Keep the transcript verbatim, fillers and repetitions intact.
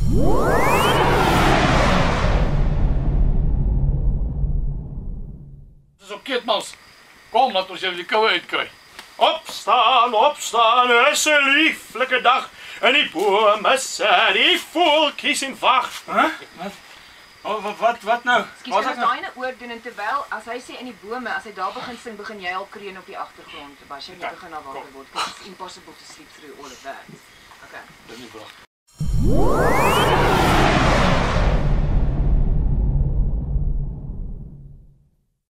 Dis op Keetmans. Kom, laat ons jou die koue uitkry. Opstaan, opstaan, is 'n lieflike dag. En die bome sê, die voeltjies en wag. Huh? Wat? Oh, wat, wat, wat nou? Skus, jy moet daai nou oordoen en terwyl as hy sê in die bome, as hy daar begin sing, begin jy al kreun op die agtergrond. Bas, jy moet begin na wakker word. It's impossible to sleep through all of that. Okay. Dis nie vraag.